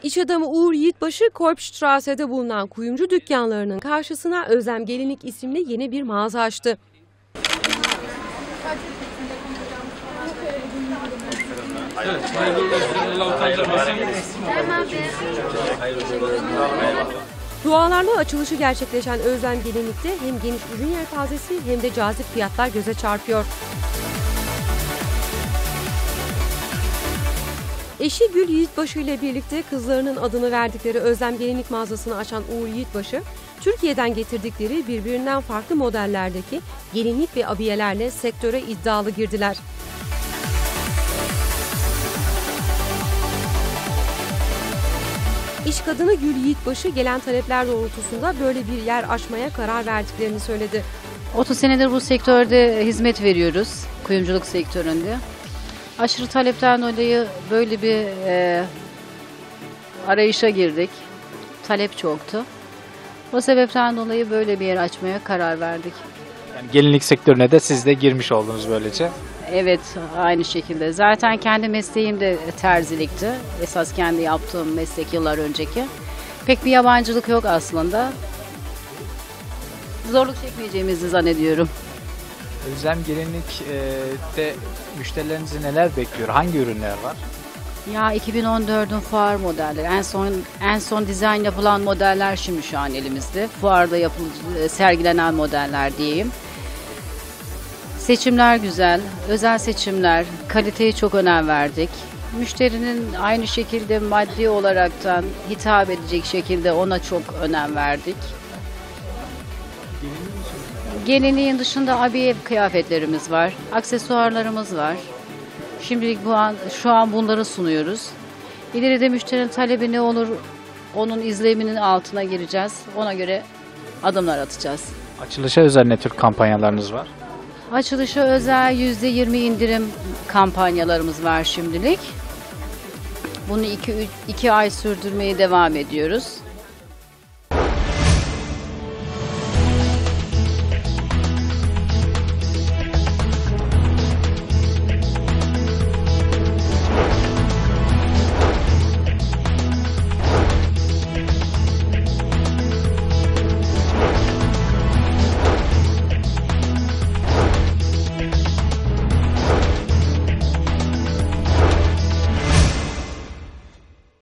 İş adamı Uğur Yiğitbaşı, Korpstrasse'de bulunan kuyumcu dükkanlarının karşısına Özlem Gelinlik isimli yeni bir mağaza açtı. Dualarla açılışı gerçekleşen Özlem Gelinlik'te hem geniş ürün yelpazesi hem de cazip fiyatlar göze çarpıyor. Eşi Gül Yiğitbaşı ile birlikte kızlarının adını verdikleri Özlem Gelinlik mağazasını açan Uğur Yiğitbaşı, Türkiye'den getirdikleri birbirinden farklı modellerdeki gelinlik ve abiyelerle sektöre iddialı girdiler. İş kadını Gül Yiğitbaşı gelen talepler doğrultusunda böyle bir yer açmaya karar verdiklerini söyledi. 30 senedir bu sektörde hizmet veriyoruz, kuyumculuk sektöründe. Aşırı talepten dolayı böyle bir arayışa girdik. Talep çoktu. O sebepten dolayı böyle bir yer açmaya karar verdik. Yani gelinlik sektörüne de siz de girmiş oldunuz böylece. Evet, aynı şekilde. Zaten kendi mesleğim de terzilikti. Esas kendi yaptığım meslek yıllar önceki. Pek bir yabancılık yok aslında. Zorluk çekmeyeceğimizi zannediyorum. Özlem Gelinlik'te müşterilerinizi neler bekliyor? Hangi ürünler var? Ya 2014'ün fuar modelleri. En son dizayn yapılan modeller şimdi şu an elimizde. Fuarda sergilenen modeller diyeyim. Seçimler güzel, özel seçimler, kaliteye çok önem verdik. Müşterinin aynı şekilde maddi olaraktan hitap edecek şekilde ona çok önem verdik. Gelinliğin dışında abiye kıyafetlerimiz var, aksesuarlarımız var. Şimdilik şu an bunları sunuyoruz. İleride müşterinin talebi ne olur, onun izleminin altına gireceğiz. Ona göre adımlar atacağız. Açılışa özel ne tür kampanyalarınız var? Açılışa özel %20 indirim kampanyalarımız var şimdilik. Bunu 2 ay sürdürmeye devam ediyoruz.